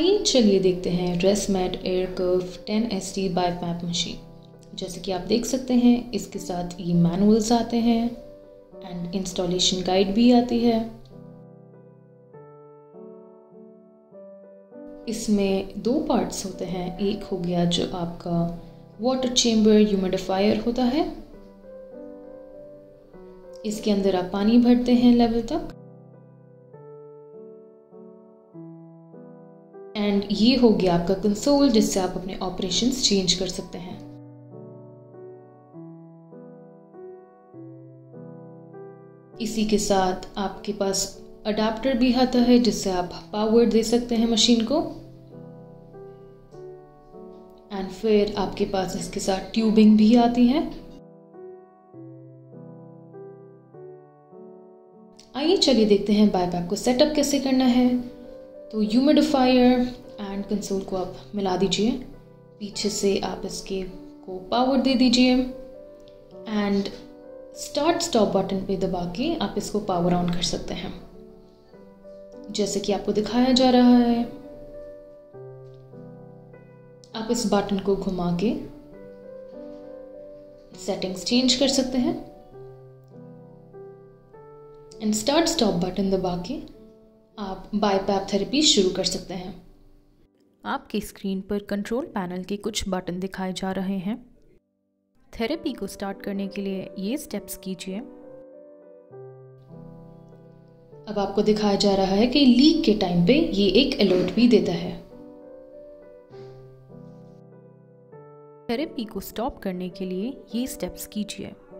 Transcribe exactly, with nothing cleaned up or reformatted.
आइए चलिए देखते हैं ResMed AirCurve ten S T BiPAP machine. जैसे कि आप देख सकते हैं इसके साथ ये मैनुअल्स आते हैं एंड इंस्टॉलेशन गाइड भी आती है। इसमें दो पार्ट्स होते हैं, एक हो गया जो आपका वाटर चेम्बर ह्यूमिडिफायर होता है, इसके अंदर आप पानी भरते हैं लेवल तक, एंड ये हो गया आपका कंसोल जिससे आप अपने ऑपरेशंस चेंज कर सकते हैं। इसी के साथ आपके पास अडाप्टर भी आता है जिससे आप पावर दे सकते हैं मशीन को, एंड फिर आपके पास इसके साथ ट्यूबिंग भी आती है। आइए चलिए देखते हैं बाईपैप को सेटअप कैसे करना है। तो ह्यूमिडिफायर एंड कंसोल को आप मिला दीजिए, पीछे से आप इसके को पावर दे दीजिए एंड स्टार्ट स्टॉप बटन पे दबा के आप इसको पावर ऑन कर सकते हैं जैसे कि आपको दिखाया जा रहा है। आप इस बटन को घुमा के सेटिंग्स चेंज कर सकते हैं एंड स्टार्ट स्टॉप बटन दबा के आप बाईपैप थेरेपी शुरू कर सकते हैं। आपकी स्क्रीन पर कंट्रोल पैनल के कुछ बटन दिखाए जा रहे हैं। थेरेपी को स्टार्ट करने के लिए ये स्टेप्स कीजिए। अब आपको दिखाया जा रहा है कि लीक के टाइम पे ये एक अलर्ट भी देता है। थेरेपी को स्टॉप करने के लिए ये स्टेप्स कीजिए।